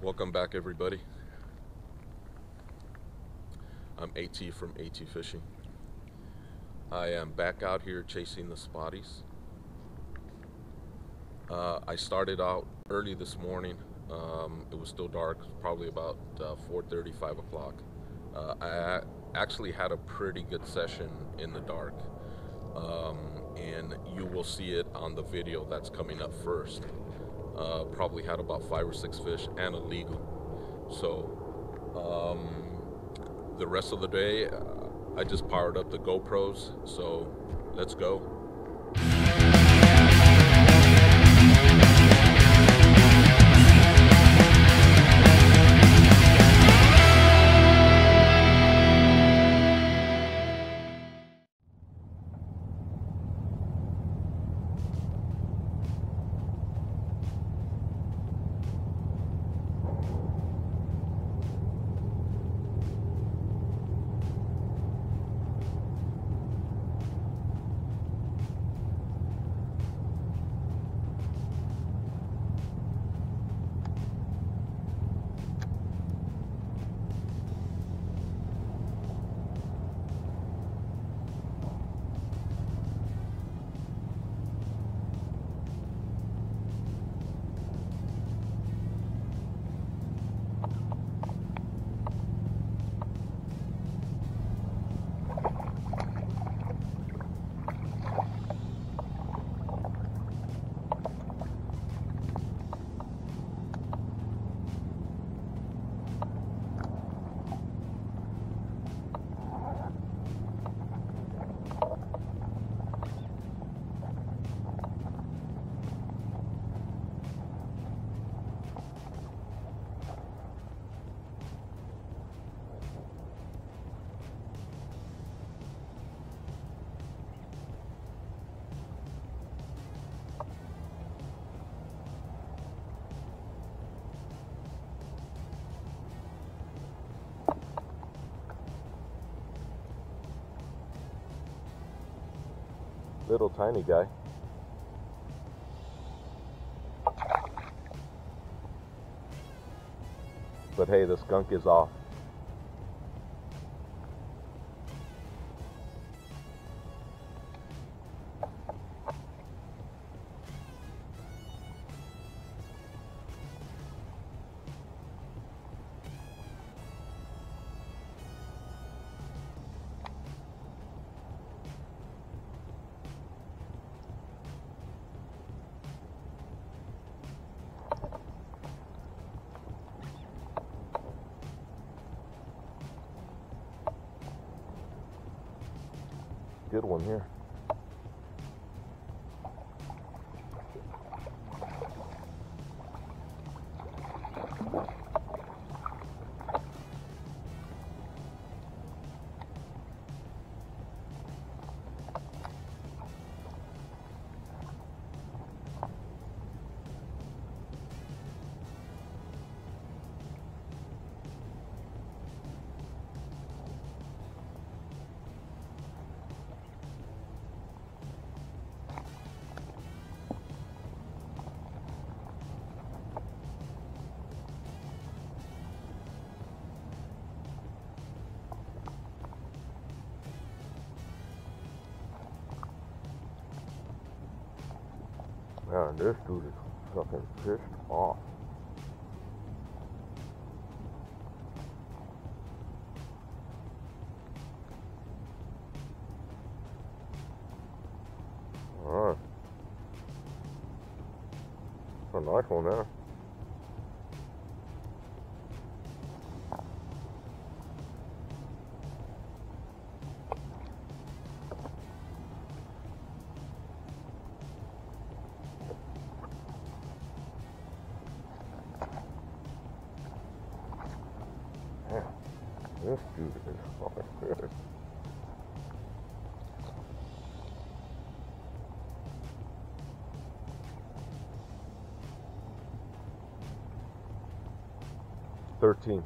Welcome back, everybody. I'm AT from AT Fishing. I am back out here chasing the spotties. I started out early this morning. It was still dark, probably about 4:30, 5 o'clock. I actually had a pretty good session in the dark, and you will see it on the video that's coming up first. Probably had about 5 or 6 fish and a legal. So the rest of the day, I just powered up the GoPros, so let's go. Little tiny guy. But hey, the skunk is off. Good one here. Man, this dude is fucking pissed off. Alright. That's a nice one there. This dude is fucking pissed. $13.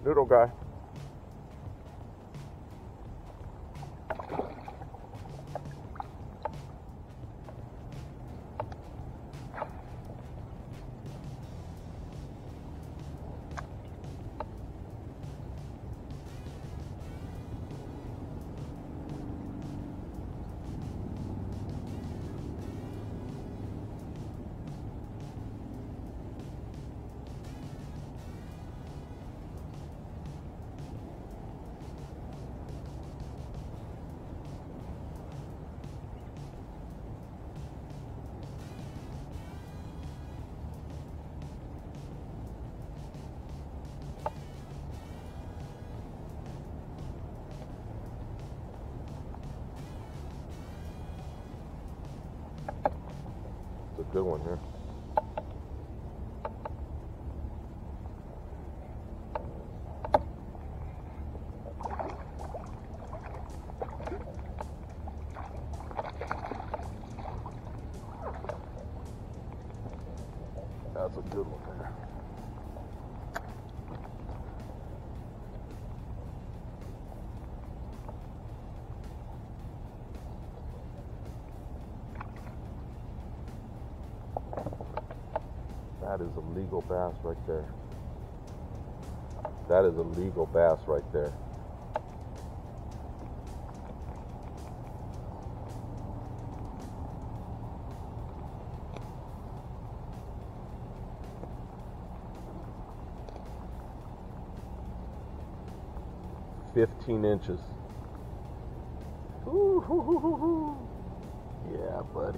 Little guy. It's a good one here. That's a good one there. That is a legal bass right there. That is a legal bass right there. "15 inches. Ooh, yeah, buddy.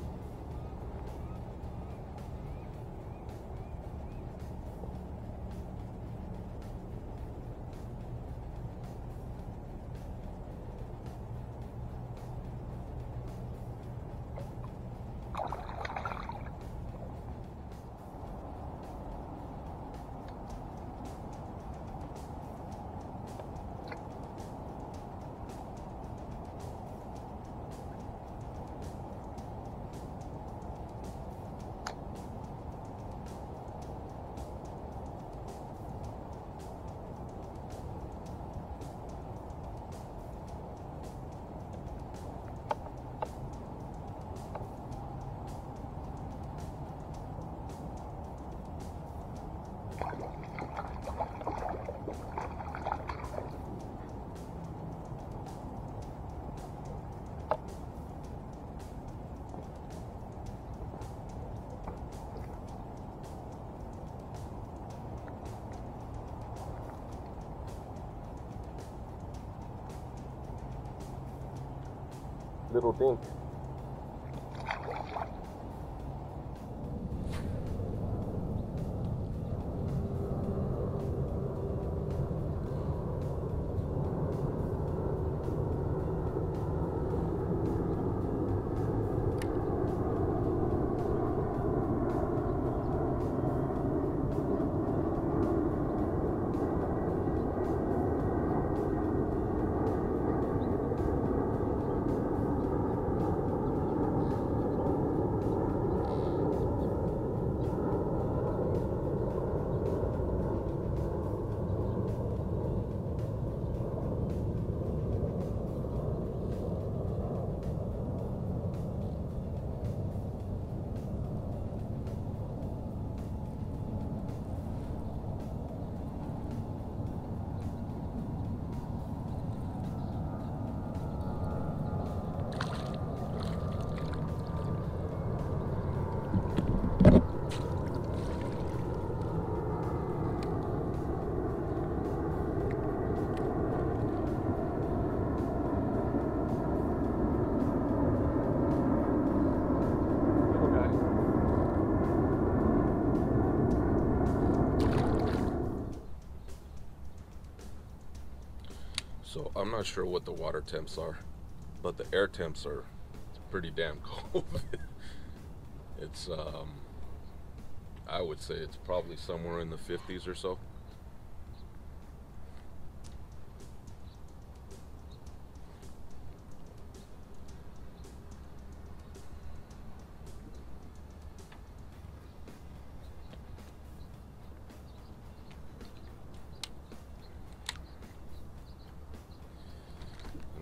Little dink." So I'm not sure what the water temps are, but the air temps are pretty damn cold. It's I would say it's probably somewhere in the 50s or so.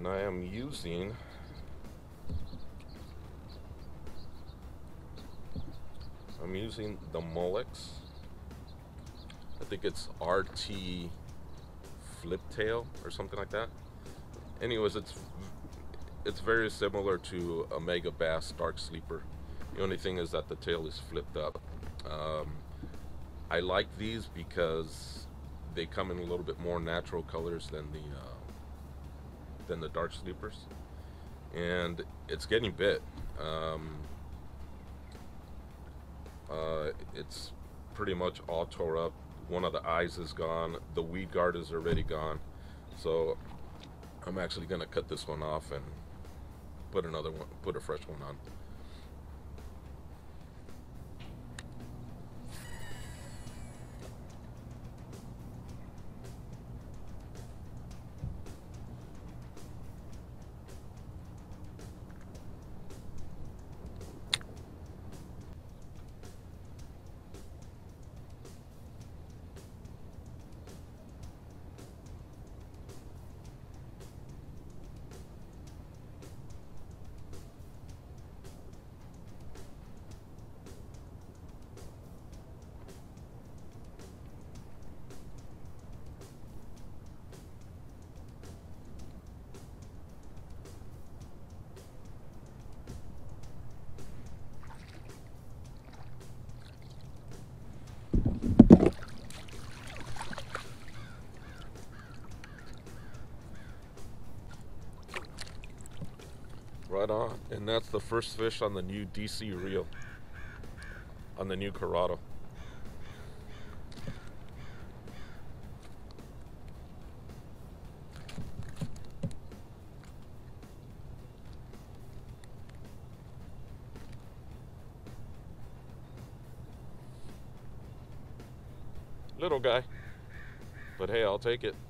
And I am using the Molex. I think it's RT Flip Tail or something like that. Anyways, it's very similar to a Mega Bass Dark Sleeper. The only thing is that the tail is flipped up. I like these because they come in a little bit more natural colors than the Dark Sleepers, and it's getting bit. It's pretty much all tore up. One of the eyes is gone. The weed guard is already gone. So I'm actually gonna cut this one off and put a fresh one on. Right on. And that's the first fish on the new DC reel, on the new Corrado. Little guy, but hey, I'll take it.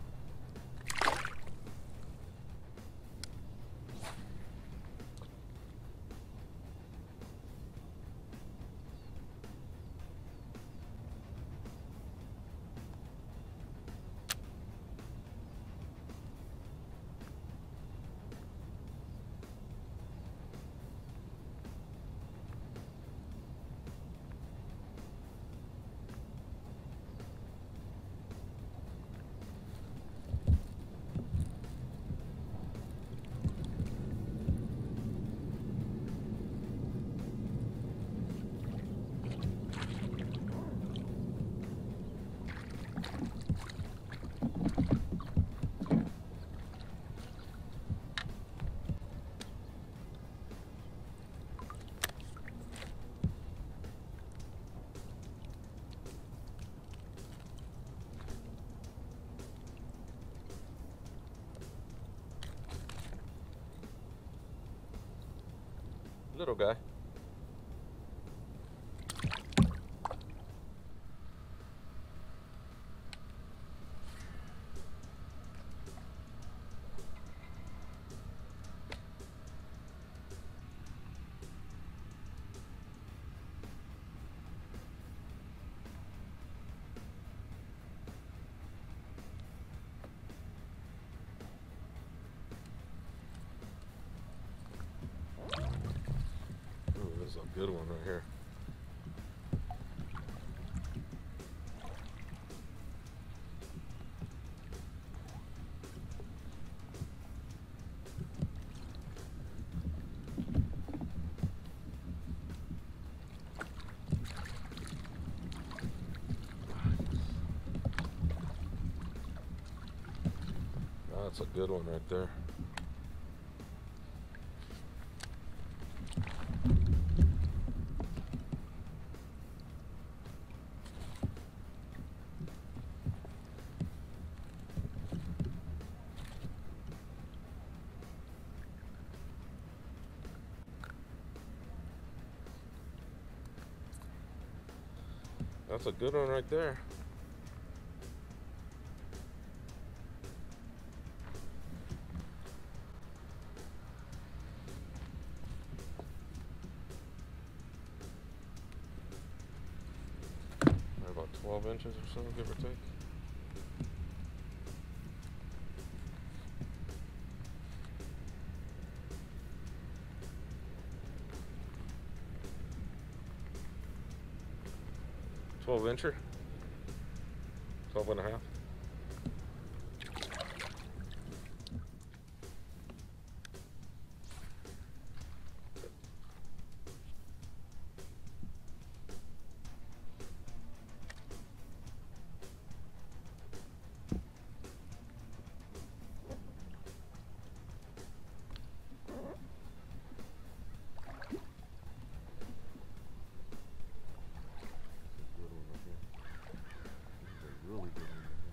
Little guy. This is a good one right here. That's a good one right there. That's a good one right there. About 12 inches or so, give or take. 12 incher, 12 and a half. Really good one.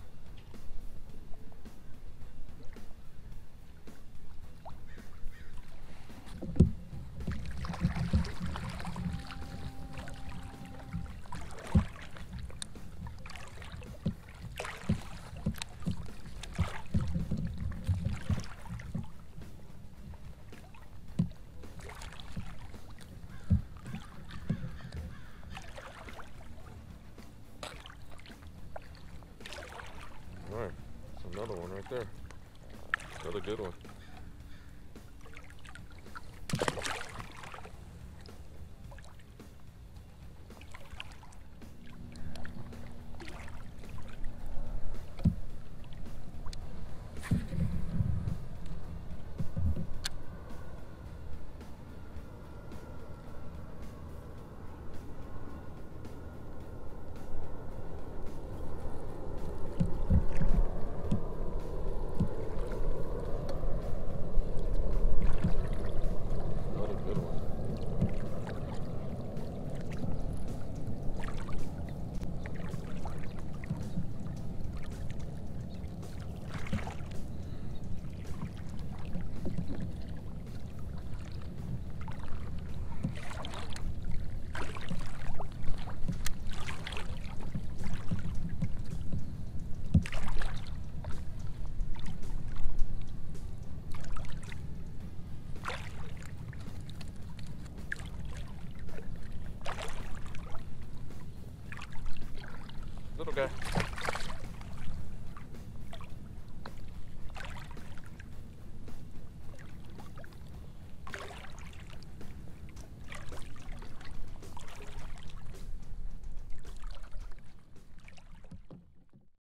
All right, that's another one right there. Another good one. Another good one. Little guy.